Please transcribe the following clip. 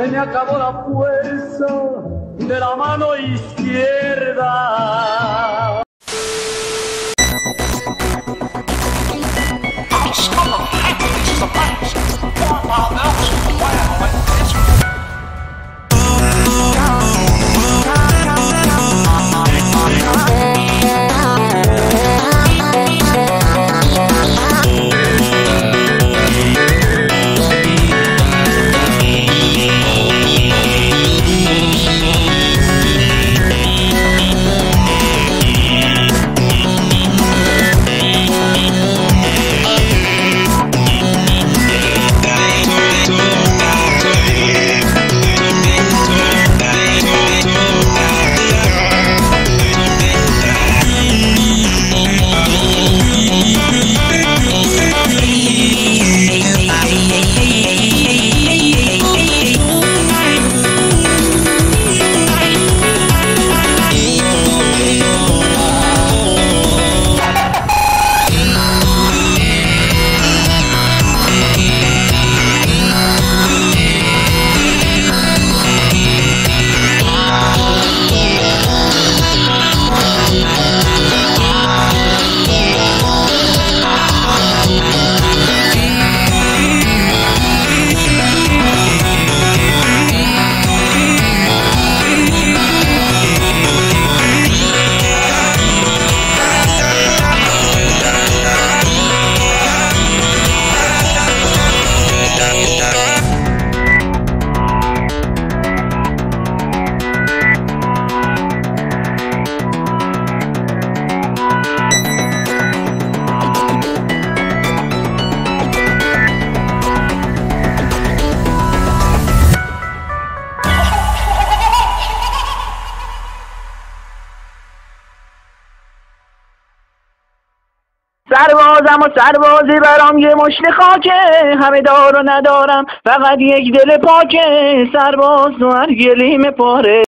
me acabó la fuerza de la mano izquierda. سربازم و سربازی برام یه مشت خاکه، همه دار و ندارم فقط یک دل پاکه، سرباز و هر گلیم پاره.